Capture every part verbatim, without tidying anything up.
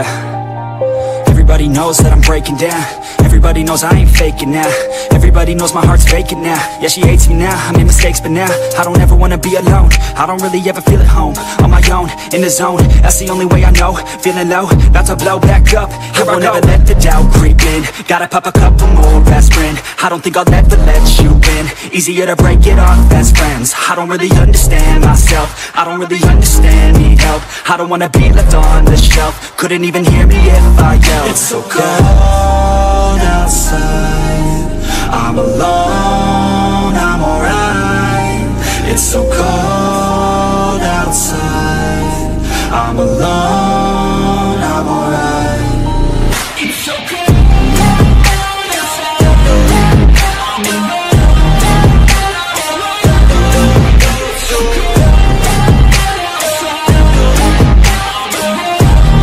Yeah. Everybody knows that I'm breaking down. Everybody knows I ain't faking now. Everybody knows my heart's vacant now. Yeah, she hates me now, I made mistakes but now I don't ever wanna be alone. I don't really ever feel at home. On my own, in the zone, that's the only way I know. Feeling low, about to blow back up. Here I won't ever let the doubt creep in. Gotta pop a couple more aspirin. I don't think I'll ever let you in. Easier to break it off best friends. I don't really understand myself. I don't really understand, need help. I don't wanna be left on the shelf. Couldn't even hear me if I yelled. It's so cold outside, I'm alone, I'm alright. It's so cold outside, I'm alone, I'm alright. It's so cold outside, I'm alone, I'm alright. It's so cold outside, I'm alone.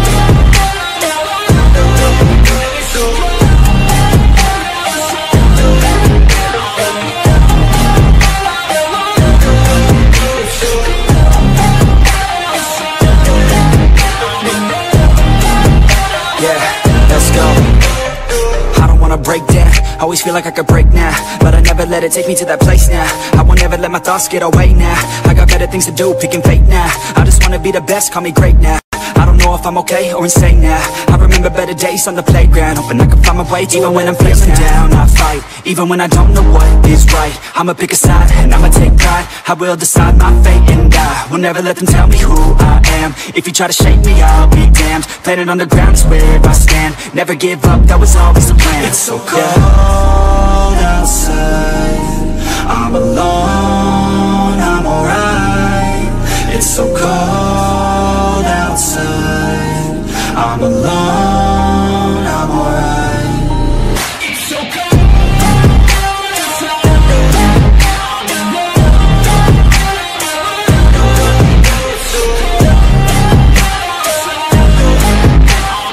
Break down, always feel like I could break now, but I never let it take me to that place now. I won't ever let my thoughts get away now. I got better things to do, picking fate now. I just wanna be the best, call me great now. I don't know if I'm okay or insane now. I remember better days on the playground, hoping I can find my way. Even when I'm feeling down, I fight. Even when I don't know what is right, I'ma pick a side and I'ma take pride. I will decide my fate and I will never let them tell me who I am. If you try to shake me, I'll be damned. Planet on the ground is where I stand. Never give up, that was always the plan. It's so cold yeah. outside, I'm alone, I'm alright. It's so cold outside, I'm alone, I'm alright. It's so cold outside, I'm alone. It's so cold outside, I'm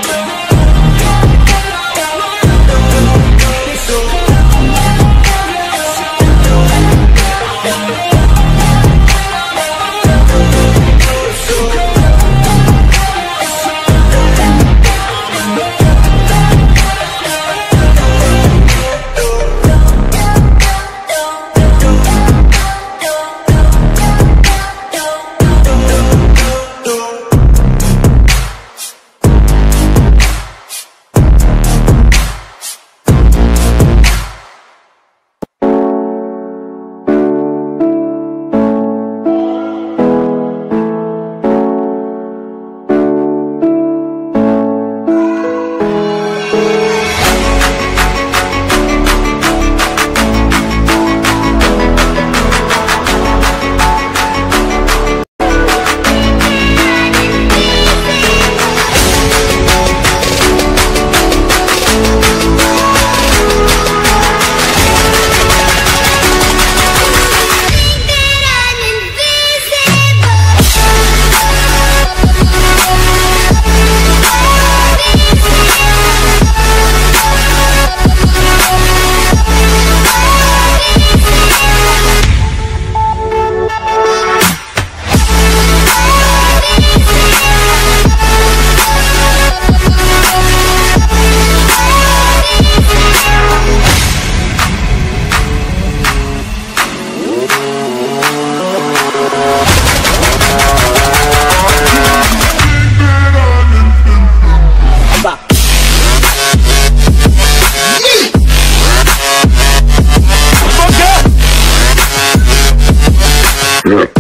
Yeah.